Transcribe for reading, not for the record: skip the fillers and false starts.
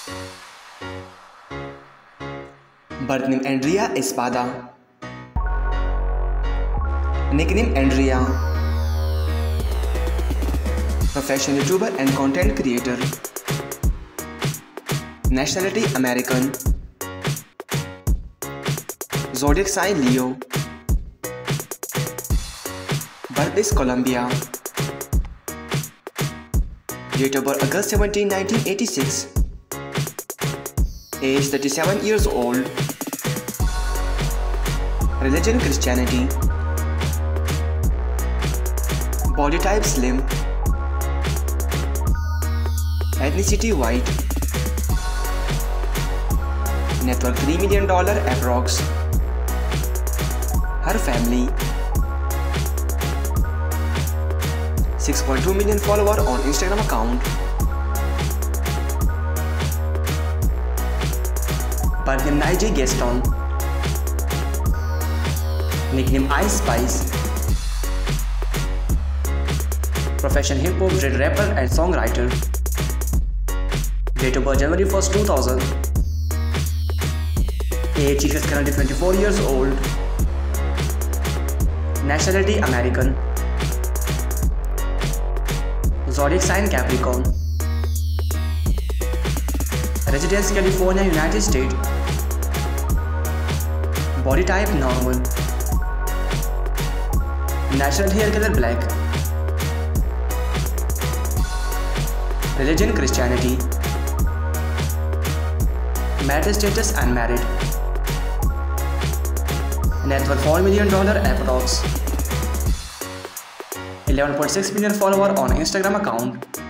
Birth name Andrea Espada. Nickname Andrea. Profession YouTuber and content creator. Nationality American. Zodiac sign Leo. Birthplace Colombia. Date of birth August 17, 1986. Age 37 years old. Religion Christianity. Body type slim. Ethnicity white. Net worth $3 million approx. Her family. 6.2 million follower on Instagram account. Birth name Nige Gaston. Nickname Ice Spice. Profession hip hop, dread rapper and songwriter. Date of birth January 1st, 2000. Age she is currently 24 years old. Nationality American. Zodiac sign Capricorn. Residence California, United States. Body type normal. Natural hair color black. Religion Christianity. Marital status unmarried. Net worth $4 million approx. 11.6 million follower on Instagram account.